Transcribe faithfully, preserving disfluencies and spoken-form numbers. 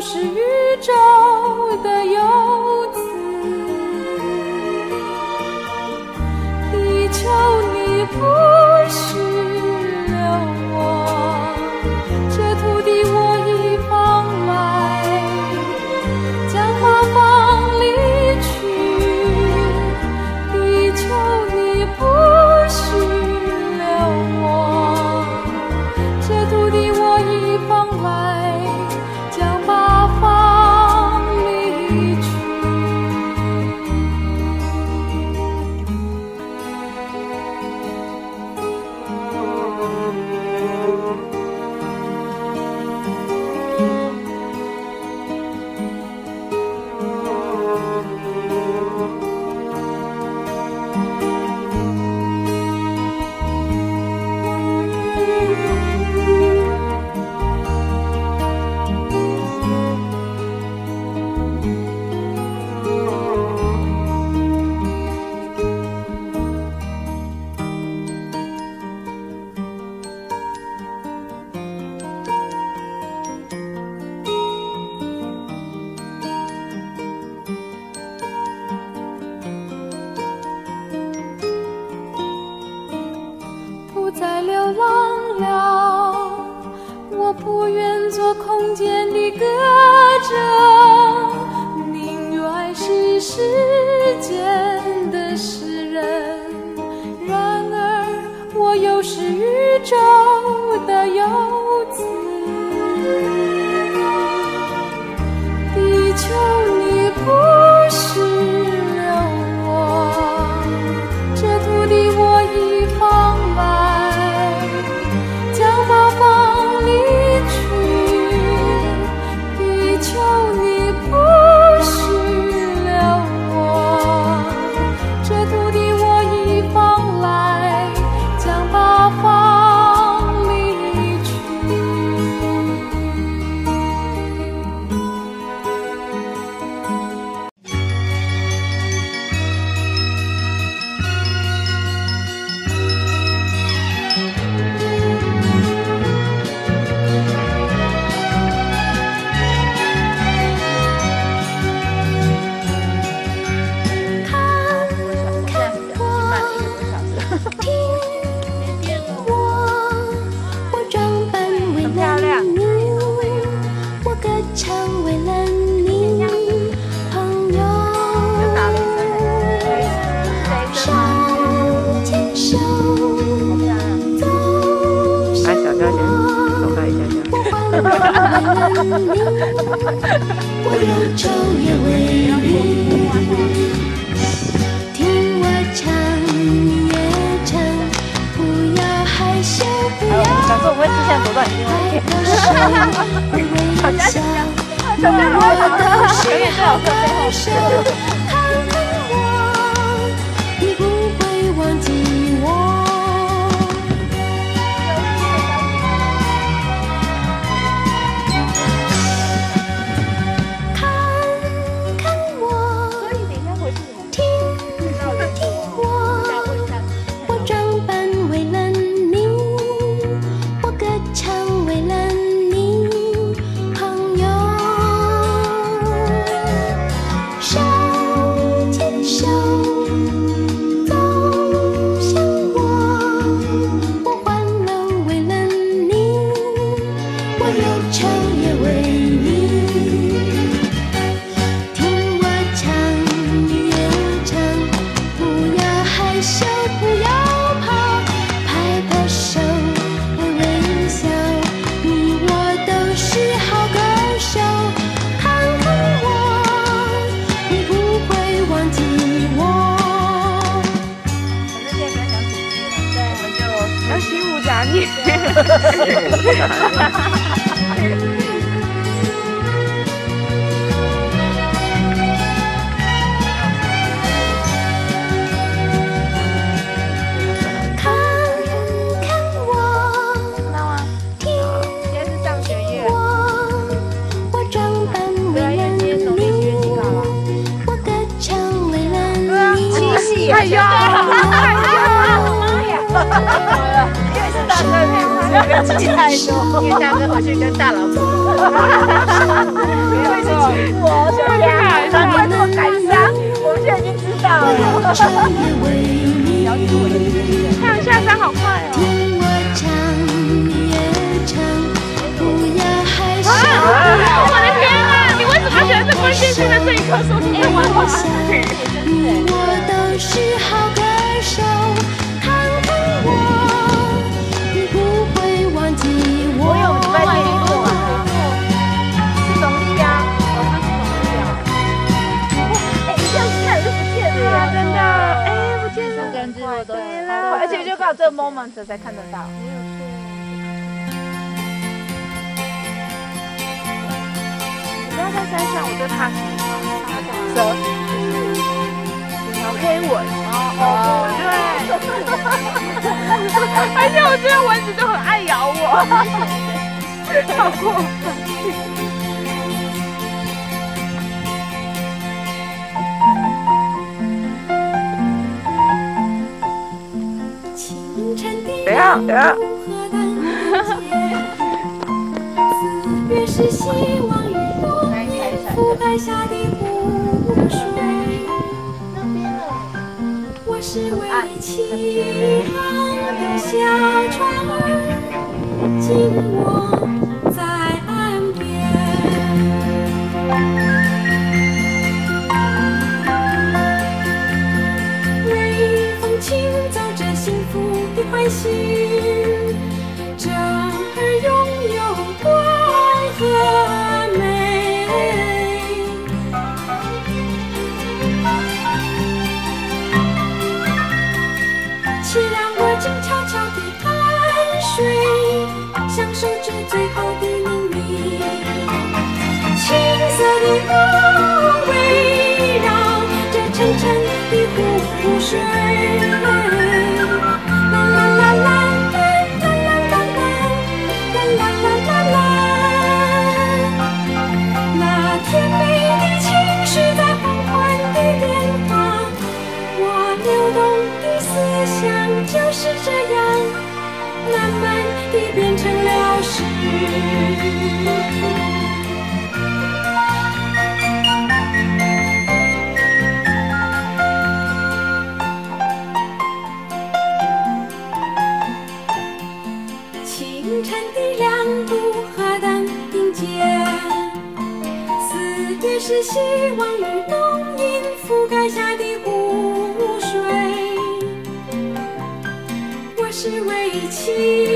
是宇宙的游子，地球你不是流亡，这土地我已放来，将它放离去，地球你不是流亡，这土地我已放来，将它放离去。不再流浪了，我不愿做空间的歌者，宁愿是世间的诗人。然而我又是宇宙的游子，地球你不是流亡，这土地我已放来，将它放离去，地球你不是流亡，这土地我已放来，将它放离去。 我忧愁也为你，听我唱也唱，不要害羞，不要害羞，微笑，我都是好歌手，看看我，你不会忘记我。 哎呀！妈呀！因为是大哥，因为大哥回去跟大老婆。 别会是欺负哦，小天，难怪这么感伤，我们现在已经知道了。 太阳下山好快哦！ 听我唱越唱，不要害羞。 我的天啊！你为什么选择关键性的这一棵树？你玩我你我都是好歌手，看看我，你不会忘记我。 我有在这里过啊，是农历啊，哦，它是农历啊。哎，你这样子看就不见了呀，真的。哎，不见了。三个人之后都对了，而且就刚好这个 moment 才看得到。 不要在山上，我最怕什么？ 蛇， 有条黑蚊。 哦， 对。而且我觉得蚊子都很爱咬我，好过分。 怎样？怎样？ 四月是希望与冬夜覆盖下的湖水。我是为起航的小船儿，紧握在岸边。微风轻奏着幸福的欢欣，这儿拥有光和美。且让我静悄悄地安睡，享受这最后的宁静。青色的光围绕着沉沉的湖水。啦啦啦啦啦啦啦啦啦啦啦啦，那甜美的情绪在缓缓地变化，我流动的思想就是这样慢慢地变成了诗。清晨的亮度何等隐间，四月是希望与浓荫覆盖下的湖水。我是为期